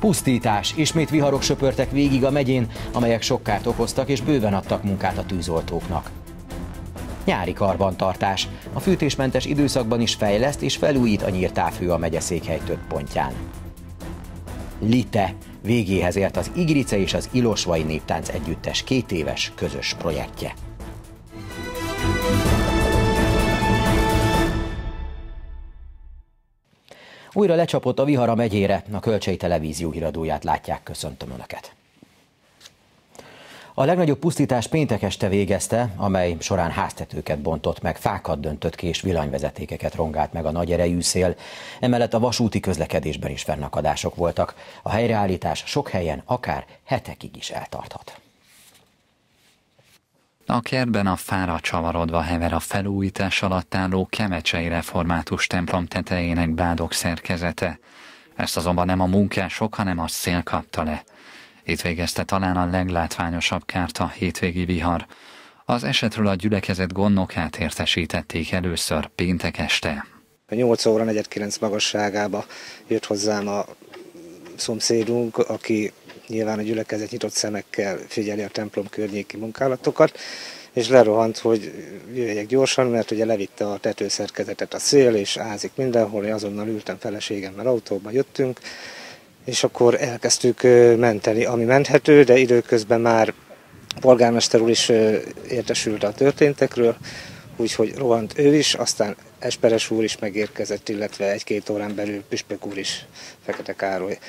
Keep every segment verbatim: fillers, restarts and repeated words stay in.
Pusztítás. Ismét viharok söpörtek végig a megyén, amelyek sok kárt okoztak és bőven adtak munkát a tűzoltóknak. Nyári karbantartás. A fűtésmentes időszakban is fejleszt és felújít a Nyír-Távhő a megyeszékhely több pontján. Lite. Végéhez ért az Igrice és az Ilosvai Néptánc Együttes két éves közös projektje. Újra lecsapott a vihar a megyére, a Kölcsey Televízió híradóját látják, köszöntöm Önöket. A legnagyobb pusztítás péntek este végezte, amely során háztetőket bontott meg, fákat döntött ki és villanyvezetékeket rongált meg a nagy erejű szél. Emellett a vasúti közlekedésben is fennakadások voltak. A helyreállítás sok helyen akár hetekig is eltarthat. A kertben a fára csavarodva hever a felújítás alatt álló kemecsei református templom tetejének bádog szerkezete. Ezt azonban nem a munkások, hanem a szél kapta le. Itt végezte talán a leglátványosabb kárt a hétvégi vihar. Az esetről a gyülekezet gondnokát értesítették először péntek este. A nyolc óra negyven kilenc magasságába jött hozzám a szomszédunk, aki nyilván a gyülekezet nyitott szemekkel figyeli a templom környéki munkálatokat, és lerohant, hogy jöjjek gyorsan, mert ugye levitte a tetőszerkezetet a szél, és ázik mindenhol, én azonnal ültem feleségemmel, autóban jöttünk, és akkor elkezdtük menteni, ami menthető, de időközben már a polgármester úr is értesült a történtekről, úgyhogy rohant ő is, aztán Esperes úr is megérkezett, illetve egy-két órán belül Püspök úr is, Fekete Károly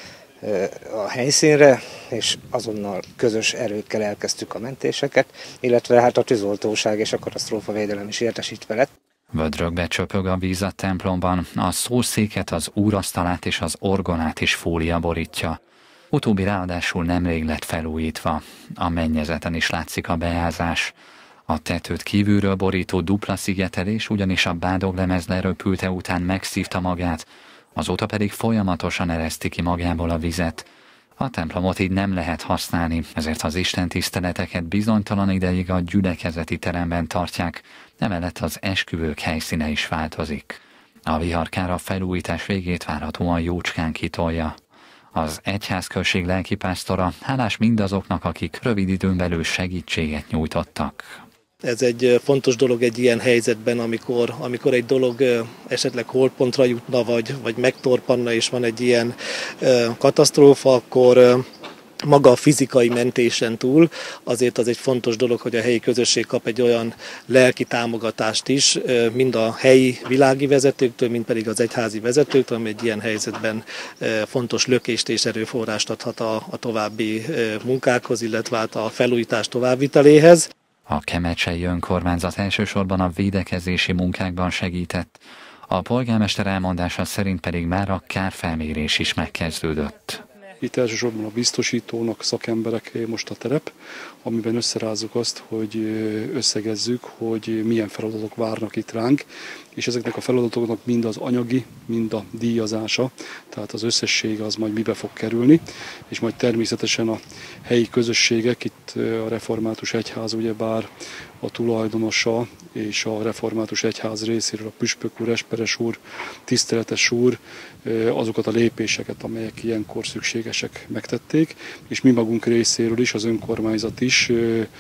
a helyszínre, és azonnal közös erőkkel elkezdtük a mentéseket, illetve hát a tűzoltóság és a katasztrófavédelem is értesítve lett. Vödrökbe csöpög a víz a templomban, a szószéket, az úrasztalát és az orgonát is fólia borítja. Utóbbi ráadásul nemrég lett felújítva. A mennyezeten is látszik a beázás. A tetőt kívülről borító dupla szigetelés ugyanis a bádoglemez leröpülte után megszívta magát, azóta pedig folyamatosan ereszti ki magából a vizet. A templomot így nem lehet használni, ezért az istentiszteleteket bizonytalan ideig a gyülekezeti teremben tartják, emellett az esküvők helyszíne is változik. A viharkár a felújítás végét várhatóan jócskán kitolja. Az egyházközség lelkipásztora hálás mindazoknak, akik rövid időn belül segítséget nyújtottak. Ez egy fontos dolog egy ilyen helyzetben, amikor, amikor egy dolog esetleg holtpontra jutna, vagy, vagy megtorpanna, és van egy ilyen katasztrófa, akkor maga a fizikai mentésen túl azért az egy fontos dolog, hogy a helyi közösség kap egy olyan lelki támogatást is, mind a helyi világi vezetőktől, mind pedig az egyházi vezetőktől, ami egy ilyen helyzetben fontos lökést és erőforrást adhat a, a további munkákhoz, illetve hát a felújítás továbbviteléhez. A kemecsei önkormányzat elsősorban a védekezési munkákban segített. A polgármester elmondása szerint pedig már a kárfelmérés is megkezdődött. Itt elsősorban a biztosítónak szakemberek most a terep, amiben összerázzuk azt, hogy összegezzük, hogy milyen feladatok várnak itt ránk, és ezeknek a feladatoknak mind az anyagi, mind a díjazása, tehát az összessége az majd mibe fog kerülni, és majd természetesen a helyi közösségek, itt a református egyház ugyebár a tulajdonosa és a református egyház részéről a Püspök úr, Esperes úr, tiszteletes úr azokat a lépéseket, amelyek ilyenkor szükségesek megtették, és mi magunk részéről is, az önkormányzat is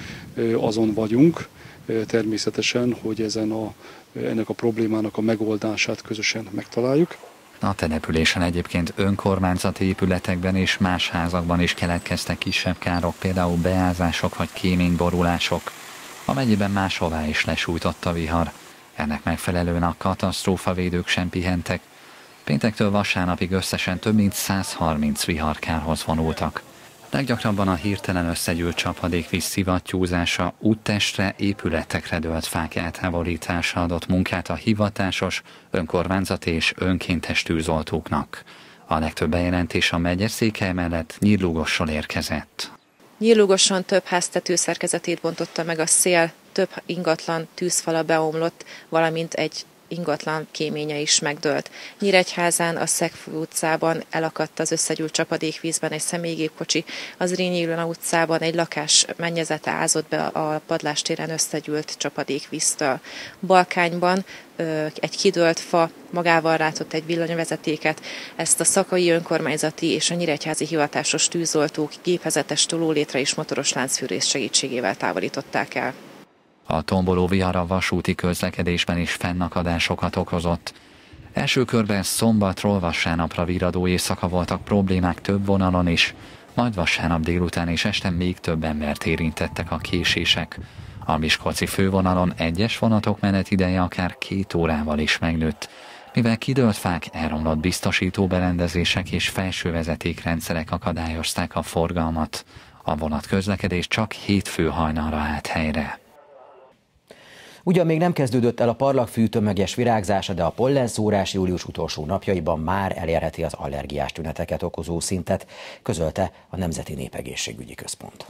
azon vagyunk, természetesen, hogy ezen a, ennek a problémának a megoldását közösen megtaláljuk. A településen egyébként önkormányzati épületekben és más házakban is keletkeztek kisebb károk, például beázások vagy kéményborulások. A megyében máshová is lesújtott a vihar. Ennek megfelelően a katasztrófavédők sem pihentek. Péntektől vasárnapig összesen több mint száz harminc viharkárhoz vonultak. Leggyakrabban a hirtelen összegyűlt csapadékvíz szivattyúzása, úttestre, épületekre dőlt fák eltávolítása adott munkát a hivatásos, önkormányzati és önkéntes tűzoltóknak. A legtöbb bejelentés a megyeszékhely mellett Nyírlugosról érkezett. Nyírlugoson több ház tetőszerkezetét bontotta meg a szél, több ingatlan tűzfala beomlott, valamint egy ingatlan kéménye is megdőlt. Nyíregyházán a Szegfű utcában elakadt az összegyűlt csapadékvízben egy személygépkocsi, az Zrínyi Ilona utcában egy lakás mennyezete ázott be a padlástéren összegyűlt csapadékvíztől. Balkányban egy kidőlt fa magával rátott egy villanyvezetéket, ezt a szakai önkormányzati és a nyíregyházi hivatásos tűzoltók gépezetes tolólétre és motoros láncfűrész segítségével távolították el. A tomboló vihar a vasúti közlekedésben is fennakadásokat okozott. Első körben szombatról vasárnapra virradó éjszaka voltak problémák több vonalon is, majd vasárnap délután és este még több embert érintettek a késések. A miskolci fővonalon egyes vonatok menetideje akár két órával is megnőtt, mivel kidőlt fák, elromlott biztosító berendezések és felsővezetékrendszerek akadályozták a forgalmat. A vonatközlekedés csak hétfő hajnalra állt helyre. Ugyan még nem kezdődött el a parlagfű tömeges virágzása, de a pollenszórás július utolsó napjaiban már elérheti az allergiás tüneteket okozó szintet, közölte a Nemzeti Népegészségügyi Központ.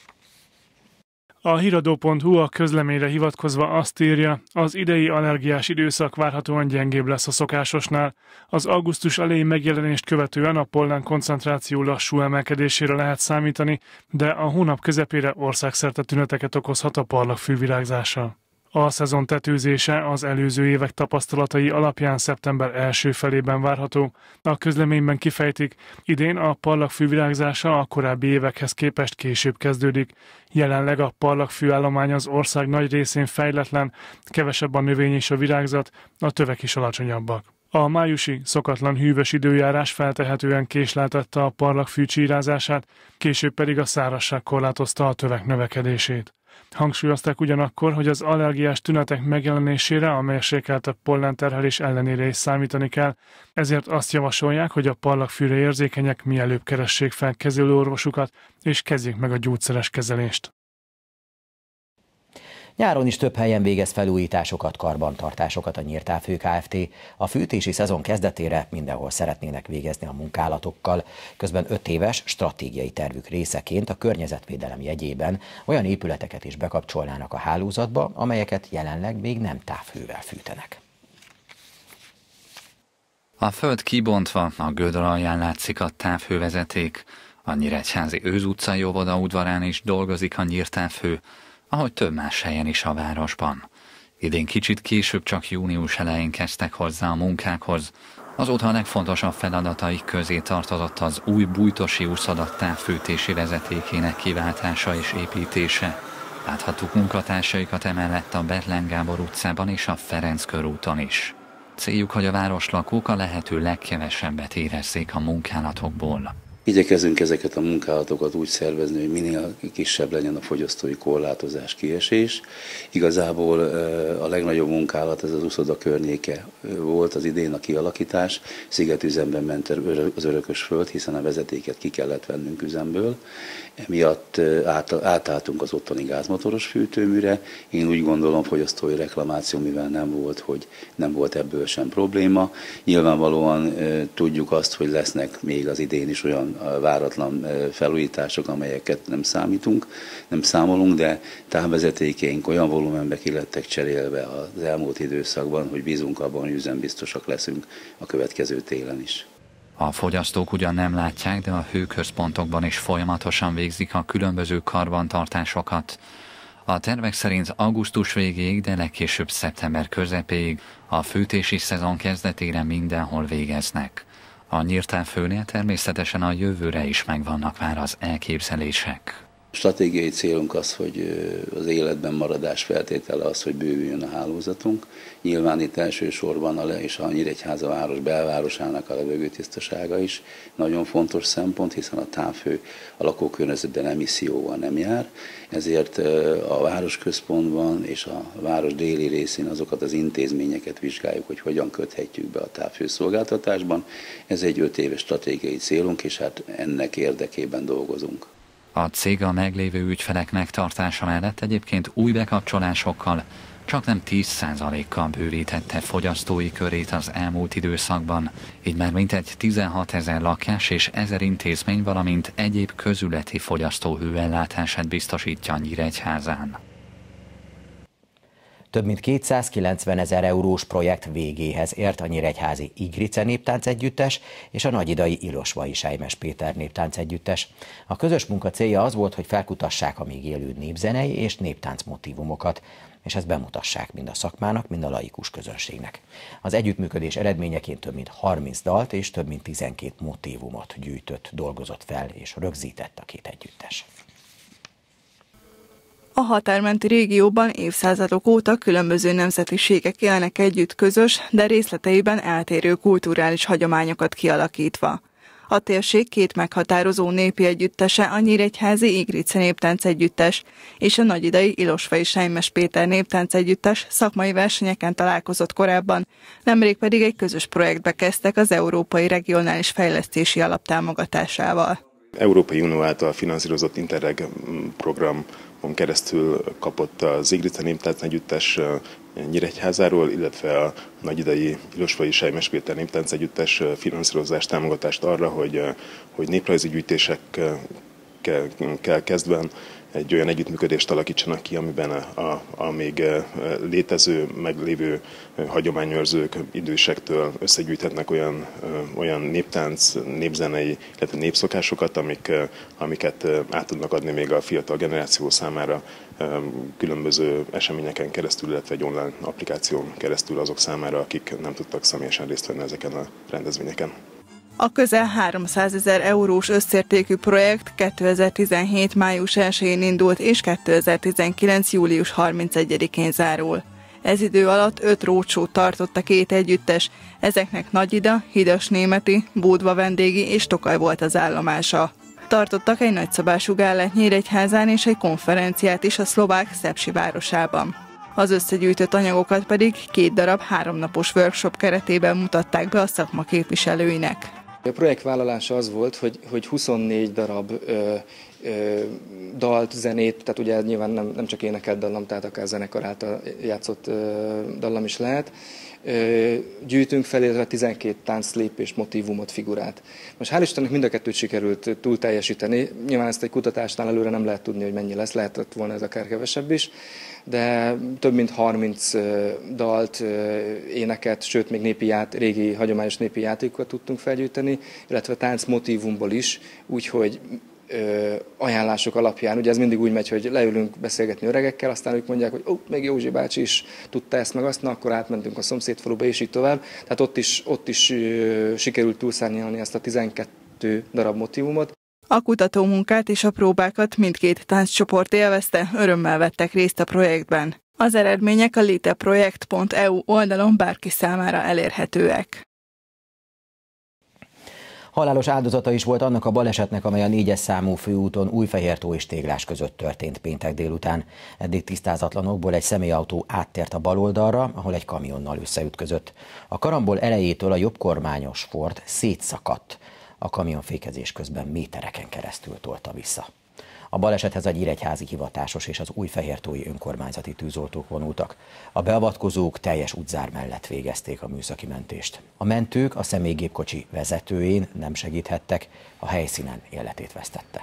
A híradó pont hu a közleményre hivatkozva azt írja, az idei allergiás időszak várhatóan gyengébb lesz a szokásosnál. Az augusztus elején megjelenést követően a pollen koncentráció lassú emelkedésére lehet számítani, de a hónap közepére országszerte tüneteket okozhat a parlagfű virágzása. A szezon tetőzése az előző évek tapasztalatai alapján szeptember első felében várható. A közleményben kifejtik, idén a parlagfű virágzása a korábbi évekhez képest később kezdődik. Jelenleg a parlagfű állomány az ország nagy részén fejletlen, kevesebb a növény és a virágzat, a tövek is alacsonyabbak. A májusi szokatlan hűvös időjárás feltehetően késleltette a parlagfű csírázását, később pedig a szárazság korlátozta a tövek növekedését. Hangsúlyozták ugyanakkor, hogy az allergiás tünetek megjelenésére a mérsékeltebb pollenterhelés ellenére is számítani kell, ezért azt javasolják, hogy a parlagfűre érzékenyek mielőbb keressék fel kezelőorvosukat és kezdjék meg a gyógyszeres kezelést. Nyáron is több helyen végez felújításokat, karbantartásokat a Nyírtávfő Kft. A fűtési szezon kezdetére mindenhol szeretnének végezni a munkálatokkal. Közben öt éves stratégiai tervük részeként a környezetvédelem jegyében olyan épületeket is bekapcsolnának a hálózatba, amelyeket jelenleg még nem távhővel fűtenek. A föld kibontva, a gödör alján látszik a távhővezeték. A Nyíregyházi Őz utcai óvoda udvarán is dolgozik a Nyírtávfő, ahogy több más helyen is a városban. Idén kicsit később, csak június elején kezdtek hozzá a munkákhoz. Azóta a legfontosabb feladataik közé tartozott az új Bújtosi úszoda távfűtési vezetékének kiváltása és építése. Láthattuk munkatársaikat emellett a Bethlen Gábor utcában és a Ferenc körúton is. Céljuk, hogy a városlakók a lehető legkevesebbet érezzék a munkálatokból. Igyekezünk ezeket a munkálatokat úgy szervezni, hogy minél kisebb legyen a fogyasztói korlátozás, kiesés. Igazából a legnagyobb munkálat ez az uszoda környéke volt az idén, a kialakítás. Szigetüzemben ment az örökös föld, hiszen a vezetéket ki kellett vennünk üzemből. Emiatt átálltunk az ottani gázmotoros fűtőműre. Én úgy gondolom, fogyasztói reklamáció, mivel nem volt, hogy nem volt ebből sem probléma. Nyilvánvalóan tudjuk azt, hogy lesznek még az idén is olyan váratlan felújítások, amelyeket nem számítunk, nem számolunk, de távvezetékeink olyan volumenbe ki lettek cserélve az elmúlt időszakban, hogy bízunk abban, hogy üzembiztosak leszünk a következő télen is. A fogyasztók ugyan nem látják, de a hőközpontokban is folyamatosan végzik a különböző karbantartásokat. A tervek szerint augusztus végéig, de legkésőbb szeptember közepéig a fűtési szezon kezdetére mindenhol végeznek. A Nyírtávfőnél természetesen a jövőre is megvannak már az elképzelések. Stratégiai célunk az, hogy az életben maradás feltétele az, hogy bővüljön a hálózatunk. Nyilván itt elsősorban a le és a Nyíregyháza város belvárosának a levegőtisztasága is nagyon fontos szempont, hiszen a távhő a lakókörnyezetben emisszióval nem jár. Ezért a városközpontban és a város déli részén azokat az intézményeket vizsgáljuk, hogy hogyan köthetjük be a távhőszolgáltatásban. Ez egy öt éves stratégiai célunk, és hát ennek érdekében dolgozunk. A cég a meglévő ügyfelek megtartása mellett egyébként új bekapcsolásokkal csak nem tíz százalékkal bővítette fogyasztói körét az elmúlt időszakban, így már mintegy tizenhatezer lakás és ezer intézmény, valamint egyéb közületi fogyasztóhőellátását biztosítja Nyíregyházán. Több mint kétszázkilencvenezer eurós projekt végéhez ért a nyíregyházi Igrice Néptánc Együttes és a nagyidai Ilosvai Selymes Péter Néptánc Együttes. A közös munka célja az volt, hogy felkutassák a még élő népzenei és néptánc motívumokat, és ezt bemutassák mind a szakmának, mind a laikus közönségnek. Az együttműködés eredményeként több mint harminc dalt és több mint tizenkét motívumot gyűjtött, dolgozott fel és rögzített a két együttes. A határmenti régióban évszázadok óta különböző nemzetiségek élnek együtt közös, de részleteiben eltérő kulturális hagyományokat kialakítva. A térség két meghatározó népi együttese, a nyíregyházi Igrice Néptánc Együttes és a nagyidai Ilosvai Selymes Péter Néptánc Együttes szakmai versenyeken találkozott korábban, nemrég pedig egy közös projektbe kezdtek az Európai Regionális Fejlesztési Alap támogatásával. Európai Unió által finanszírozott Interreg programon keresztül kapott az Igrice Néptánc Együttes Nyíregyházáról, illetve a nagyidai Ilosvai Selymes Péter Néptánc Együttes finanszírozás támogatást arra, hogy, hogy néprajzi gyűjtésekkel kezdve egy olyan együttműködést alakítsanak ki, amiben a, a, a még létező, meglévő hagyományőrzők idősektől összegyűjthetnek olyan, olyan néptánc, népzenei, illetve népszokásokat, amik, amiket át tudnak adni még a fiatal generáció számára különböző eseményeken keresztül, illetve egy online applikáción keresztül azok számára, akik nem tudtak személyesen részt venni ezeken a rendezvényeken. A közel háromszázezer eurós összértékű projekt kétezer-tizenhét május elsején indult és kétezer-tizenkilenc július harmincegyedikén zárul. Ez idő alatt öt roadshow-t tartott a két együttes, ezeknek Nagyida, Hidasnémeti, Budva vendégi és Tokaj volt az állomása. Tartottak egy nagyszabású gálát Nyíregyházán és egy konferenciát is a szlovák Szepsi városában. Az összegyűjtött anyagokat pedig két darab háromnapos workshop keretében mutatták be a szakma képviselőinek. A projekt vállalása az volt, hogy, hogy huszonnégy darab ö, ö, dalt, zenét, tehát ugye nyilván nem, nem csak énekelt dallam, tehát akár zenekar által játszott ö, dallam is lehet, ö, gyűjtünk fel, illetve tizenkét tánc, lépés, motívumot, figurát. Most hál' Istennek mind a kettőt sikerült túl teljesíteni. Nyilván ezt egy kutatásnál előre nem lehet tudni, hogy mennyi lesz, lehetett volna ez akár kevesebb is, de több mint harminc dalt, éneket, sőt még népi ját, régi hagyományos népi játékokat tudtunk felgyűjteni, illetve tánc motívumból is, úgyhogy ö, ajánlások alapján, ugye ez mindig úgy megy, hogy leülünk beszélgetni öregekkel, aztán ők mondják, hogy ó, még Józsi bácsi is tudta ezt meg azt, na akkor átmentünk a szomszédfaluba és így tovább. Tehát ott is, ott is ö, sikerült túlszárnyalni ezt a tizenkét darab motívumot. A kutatómunkát és a próbákat mindkét tánccsoport élvezte, örömmel vettek részt a projektben. Az eredmények a liteprojekt pont e u oldalon bárki számára elérhetőek. Halálos áldozata is volt annak a balesetnek, amely a négyes számú főúton Újfehértó és Téglás között történt péntek délután. Eddig tisztázatlan okból egy személyautó áttért a bal oldalra, ahol egy kamionnal összeütközött. A karambol elejétől a jobbkormányos Ford szétszakadt. A kamion fékezés közben métereken keresztül tolta vissza. A balesethez a nyíregyházi hivatásos és az újfehértói önkormányzati tűzoltók vonultak. A beavatkozók teljes útzár mellett végezték a műszaki mentést. A mentők a személygépkocsi vezetőjén nem segíthettek, a helyszínen életét vesztette.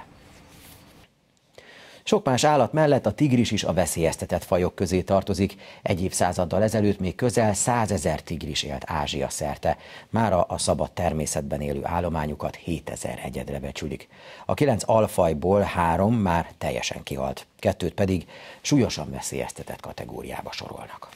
Sok más állat mellett a tigris is a veszélyeztetett fajok közé tartozik. Egy évszázaddal ezelőtt még közel százezer tigris élt Ázsia szerte. Mára a szabad természetben élő állományukat hétezer egyedre becsülik. A kilenc alfajból három már teljesen kihalt, kettőt pedig súlyosan veszélyeztetett kategóriába sorolnak.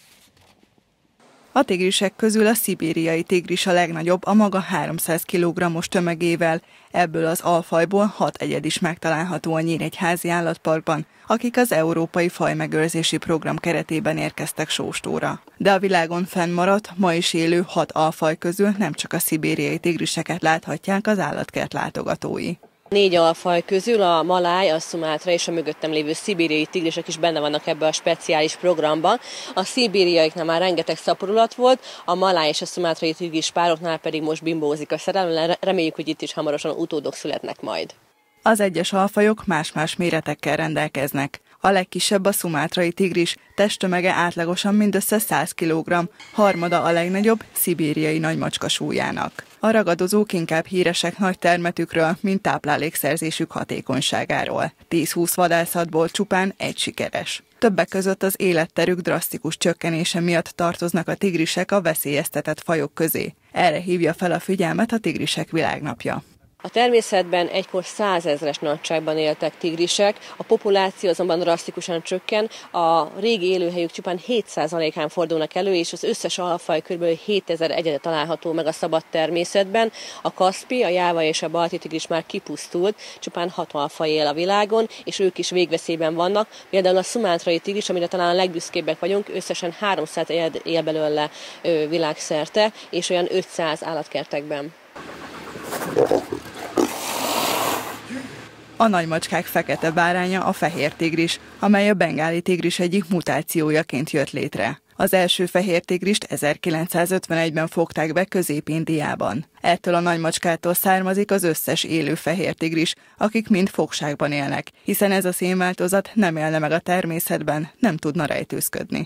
A tigrisek közül a szibériai tigris a legnagyobb, a maga háromszáz kilogrammos tömegével. Ebből az alfajból hat egyed is megtalálható a Nyíregyházi Állatparkban, akik az Európai Fajmegőrzési Program keretében érkeztek sóstóra. De a világon fennmaradt, ma is élő hat alfaj közül nem csak a szibériai tigriseket láthatják az állatkert látogatói. Négy alfaj közül a maláj, a szumátra és a mögöttem lévő szibériai tigrisek is benne vannak ebben a speciális programban. A szibériaiknál már rengeteg szaporulat volt, a maláj és a szumátrai tigris pároknál pedig most bimbózik a szerelem, reméljük, hogy itt is hamarosan utódok születnek majd. Az egyes alfajok más-más méretekkel rendelkeznek. A legkisebb a szumátrai tigris, testtömege átlagosan mindössze száz kilogramm, harmada a legnagyobb szibériai nagymacska súlyának. A ragadozók inkább híresek nagy termetükről, mint táplálékszerzésük hatékonyságáról. tíz-húsz vadászatból csupán egy sikeres. Többek között az életterük drasztikus csökkenése miatt tartoznak a tigrisek a veszélyeztetett fajok közé. Erre hívja fel a figyelmet a Tigrisek Világnapja. A természetben egykor százezres nagyságban éltek tigrisek, a populáció azonban drasztikusan csökken, a régi élőhelyük csupán hét százalékán fordulnak elő, és az összes alfaj kb. hétezer egyede található meg a szabad természetben. A kaszpi, a jávai és a balti tigris már kipusztult, csupán hat alfaj él a világon, és ők is végveszélyben vannak. Például a szumátrai tigris, amire talán a legbüszkébbek vagyunk, összesen háromszáz egyed él belőle világszerte, és olyan ötszáz állatkertekben. A nagymacskák fekete báránya a fehér tigris, amely a bengáli tigris egyik mutációjaként jött létre. Az első fehér tigrist ezerkilencszázötvenegyben fogták be Közép-Indiában. Ettől a nagymacskától származik az összes élő fehér tigris, akik mind fogságban élnek, hiszen ez a színváltozat nem élne meg a természetben, nem tudna rejtőzködni.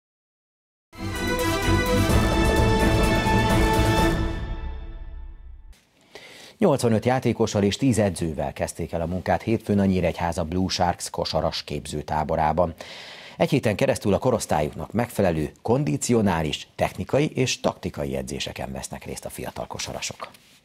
nyolcvanöt játékossal és tíz edzővel kezdték el a munkát hétfőn a Nyíregyháza Blue Sharks kosaras képzőtáborában. Egy héten keresztül a korosztályuknak megfelelő kondicionális, technikai és taktikai edzéseken vesznek részt a fiatal kosarasok.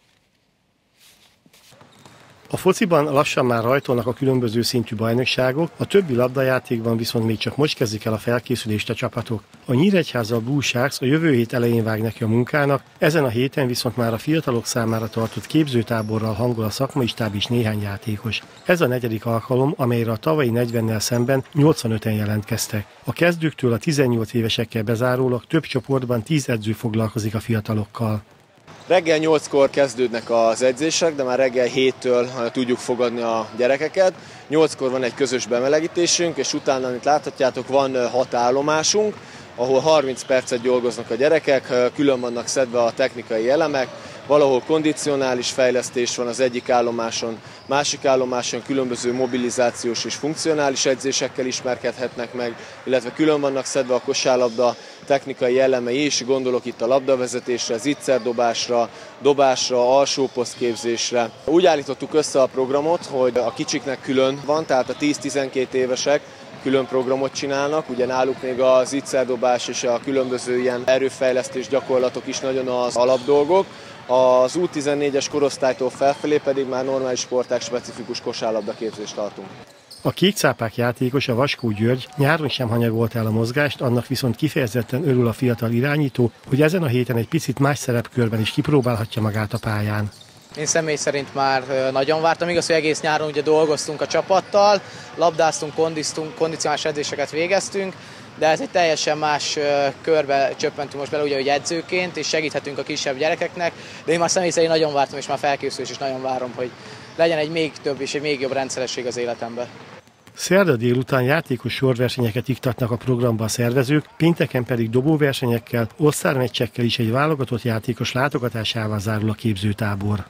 A fociban lassan már rajtolnak a különböző szintű bajnokságok, a többi labdajátékban viszont még csak most kezdik el a felkészülést a csapatok. A Nyíregyháza Blue Sharks a jövő hét elején vág neki a munkának, ezen a héten viszont már a fiatalok számára tartott képzőtáborral hangol a szakmai stáb is néhány játékos. Ez a negyedik alkalom, amelyre a tavalyi negyvennel szemben nyolcvanöten jelentkeztek. A kezdőktől a tizennyolc évesekkel bezárólag több csoportban tíz edző foglalkozik a fiatalokkal. Reggel nyolckor kezdődnek az edzések, de már reggel héttől tudjuk fogadni a gyerekeket. nyolckor van egy közös bemelegítésünk, és utána, amit láthatjátok, van hat állomásunk, ahol harminc percet dolgoznak a gyerekek, külön vannak szedve a technikai elemek, valahol kondicionális fejlesztés van az egyik állomáson, másik állomáson különböző mobilizációs és funkcionális edzésekkel ismerkedhetnek meg, illetve külön vannak szedve a kosárlabda technikai elemei is, gondolok itt a labdavezetésre, zicserdobásra, dobásra, alsóposztképzésre. Úgy állítottuk össze a programot, hogy a kicsiknek külön van, tehát a tíz-tizenkét évesek külön programot csinálnak, ugye náluk még az zicserdobás és a különböző ilyen erőfejlesztés gyakorlatok is nagyon az alapdolgok. Az U tizennégyes korosztálytól felfelé pedig már normális sportág specifikus kosárlabda képzést tartunk. A kékcápák játékosa Vaskó György nyáron sem hanyagolt el a mozgást, annak viszont kifejezetten örül a fiatal irányító, hogy ezen a héten egy picit más szerepkörben is kipróbálhatja magát a pályán. Én személy szerint már nagyon vártam, igaz, hogy egész nyáron ugye dolgoztunk a csapattal, labdáztunk, kondiztunk, kondicionális edzéseket végeztünk, de ez egy teljesen más körbe csöppentünk most bele, ugye, hogy edzőként, és segíthetünk a kisebb gyerekeknek, de én már személy szerint nagyon vártam, és már felkészülés is nagyon várom, hogy legyen egy még több és egy még jobb rendszeresség az életemben. Szerda délután játékos sorversenyeket iktatnak a programba a szervezők, pénteken pedig dobóversenyekkel, osztármeccsekkel is egy válogatott játékos látogatásával zárul a képzőtábor.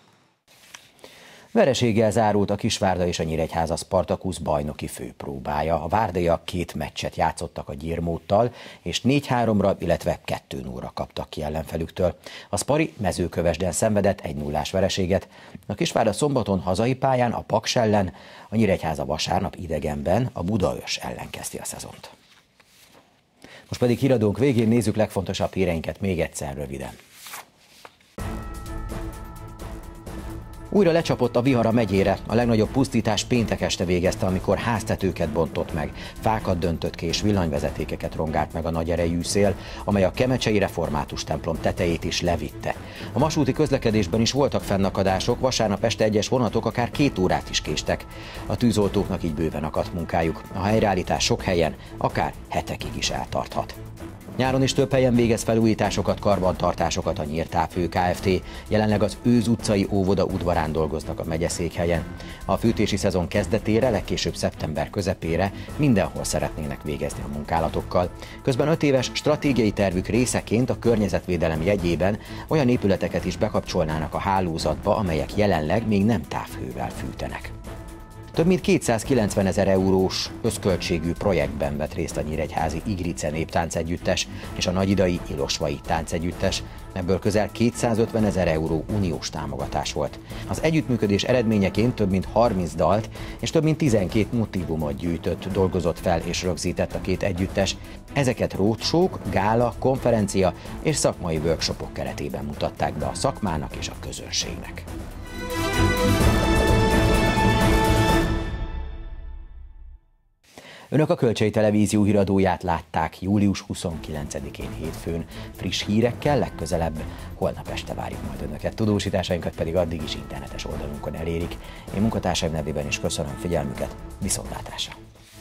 Vereséggel zárult a Kisvárda és a Nyíregyháza Spartakusz bajnoki főpróbája. A várdaiak két meccset játszottak a Gyirmóttal, és négy háromra, illetve kettő nullra kaptak ki ellenfelüktől. A Spari Mezőkövesden szenvedett egy nullás vereséget. A Kisvárda szombaton hazai pályán a Paks ellen, a Nyíregyháza vasárnap idegenben a Budaörs ellen kezdi a szezont. Most pedig híradónk végén nézzük legfontosabb híreinket még egyszer röviden. Újra lecsapott a vihar a megyére, a legnagyobb pusztítás péntek este végezte, amikor háztetőket bontott meg, fákat döntött ki és villanyvezetékeket rongált meg a nagy erejű szél, amely a kemecsei református templom tetejét is levitte. A vasúti közlekedésben is voltak fennakadások, vasárnap este egyes vonatok akár két órát is késtek. A tűzoltóknak így bőven akadt munkájuk, a helyreállítás sok helyen akár hetekig is eltarthat. Nyáron is több helyen végez felújításokat, karbantartásokat a Nyírtávfő Kft. Jelenleg az Őz utcai óvoda udvarán dolgoznak a megyeszékhelyen. A fűtési szezon kezdetére, legkésőbb szeptember közepére mindenhol szeretnének végezni a munkálatokkal. Közben öt éves stratégiai tervük részeként a környezetvédelem jegyében olyan épületeket is bekapcsolnának a hálózatba, amelyek jelenleg még nem távhővel fűtenek. Több mint kétszázkilencvenezer eurós összköltségű projektben vett részt a nyíregyházi Igrice néptáncegyüttes és a nagyidai Ilosvai táncegyüttes, ebből közel kétszázötvenezer euró uniós támogatás volt. Az együttműködés eredményeként több mint harminc dalt és több mint tizenkét motívumot gyűjtött, dolgozott fel és rögzített a két együttes. Ezeket roadshow, gála, konferencia és szakmai workshopok keretében mutatták be a szakmának és a közönségnek. Önök a Kölcsei Televízió híradóját látták július huszonkilencedikén hétfőn. Friss hírekkel legközelebb holnap este várjuk majd Önöket. Tudósításainkat pedig addig is internetes oldalunkon elérik. Én munkatársaim nevében is köszönöm figyelmüket, viszontlátásra!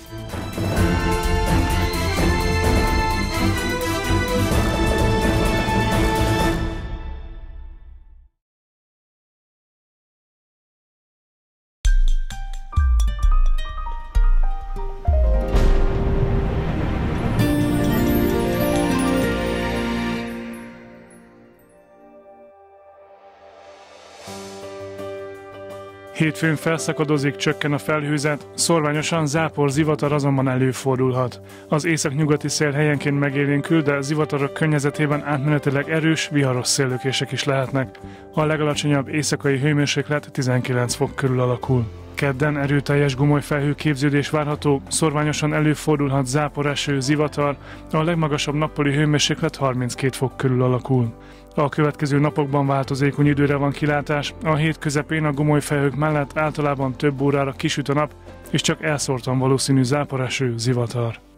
Hétfőn felszakadozik, csökken a felhőzet, szorványosan zápor, zivatar azonban előfordulhat. Az északnyugati szél helyenként megélénkül, de zivatarok környezetében átmenetileg erős, viharos széllökések is lehetnek. A legalacsonyabb éjszakai hőmérséklet tizenkilenc fok körül alakul. Kedden erőteljes gomolyfelhő képződés várható, szorványosan előfordulhat záporeső, zivatar, a legmagasabb nappali hőmérséklet harminckét fok körül alakul. A következő napokban változékony időre van kilátás, a hét közepén a gomolyfelhők mellett általában több órára kisüt a nap, és csak elszórtan valószínű záporeső, zivatar.